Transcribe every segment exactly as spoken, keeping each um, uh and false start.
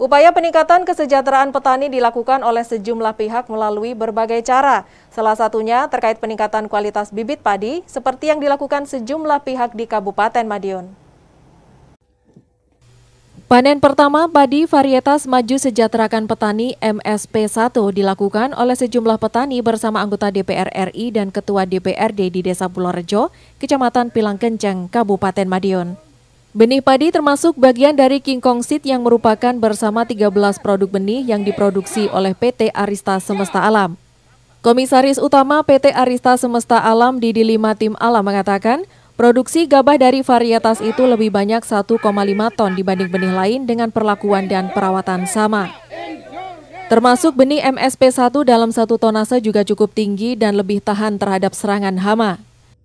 Upaya peningkatan kesejahteraan petani dilakukan oleh sejumlah pihak melalui berbagai cara. Salah satunya terkait peningkatan kualitas bibit padi, seperti yang dilakukan sejumlah pihak di Kabupaten Madiun. Panen pertama padi varietas Maju Sejahterakan Petani M S P satu dilakukan oleh sejumlah petani bersama anggota D P R R I dan Ketua D P R D di Desa Pulorejo, Kecamatan Pilangkenceng, Kabupaten Madiun. Benih padi termasuk bagian dari King Kong Seed yang merupakan bersama tiga belas produk benih yang diproduksi oleh P T Arista Semesta Alam. Komisaris Utama P T Arista Semesta Alam Didi Lima Tim Alam mengatakan, produksi gabah dari varietas itu lebih banyak satu koma lima ton dibanding benih lain dengan perlakuan dan perawatan sama. Termasuk benih M S P satu dalam satu tonase juga cukup tinggi dan lebih tahan terhadap serangan hama.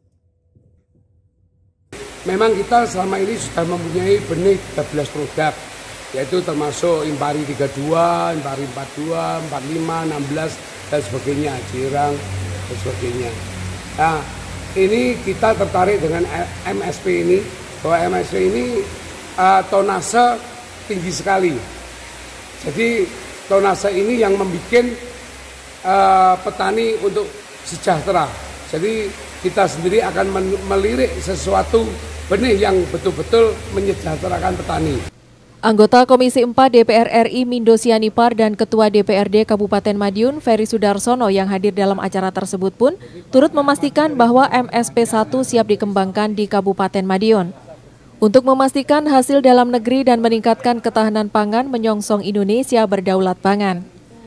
Memang kita selama ini sudah mempunyai benih tiga belas produk, yaitu termasuk Impari tiga puluh dua, Impari empat puluh dua, empat puluh lima, enam belas, dan sebagainya, Jirang, dan sebagainya. Nah, ini kita tertarik dengan M S P ini, bahwa M S P ini uh, tonase tinggi sekali. Jadi tonase ini yang membuat uh, petani untuk sejahtera. Jadi kita sendiri akan melirik sesuatu benih yang betul-betul menyejahterakan petani. Anggota Komisi empat D P R R I Mindo Sianipar dan Ketua D P R D Kabupaten Madiun Ferry Sudarsono yang hadir dalam acara tersebut pun turut memastikan bahwa M S P satu siap dikembangkan di Kabupaten Madiun. Untuk memastikan hasil dalam negeri dan meningkatkan ketahanan pangan menyongsong Indonesia berdaulat pangan.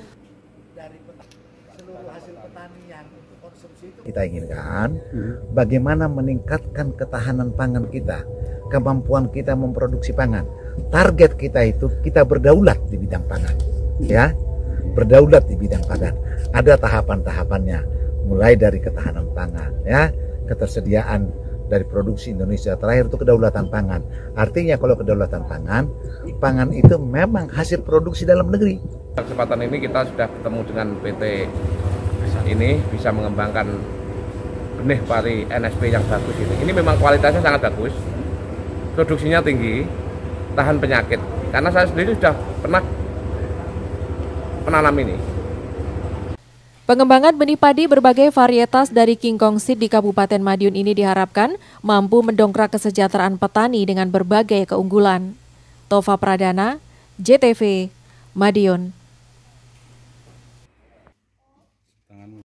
Kita inginkan bagaimana meningkatkan ketahanan pangan kita, kemampuan kita memproduksi pangan. Target kita itu kita berdaulat di bidang pangan, ya, berdaulat di bidang pangan. Ada tahapan-tahapannya, mulai dari ketahanan pangan, ya, ketersediaan dari produksi Indonesia, terakhir itu kedaulatan pangan. Artinya kalau kedaulatan pangan, pangan itu memang hasil produksi dalam negeri. Kesempatan ini kita sudah ketemu dengan P T ini bisa mengembangkan benih padi N S P yang bagus ini. Ini memang kualitasnya sangat bagus, produksinya tinggi, tahan penyakit. Karena saya sendiri sudah pernah menanam ini. Pengembangan benih padi berbagai varietas dari King Kong Seed di Kabupaten Madiun ini diharapkan mampu mendongkrak kesejahteraan petani dengan berbagai keunggulan. Tova Pradana, J T V, Madiun.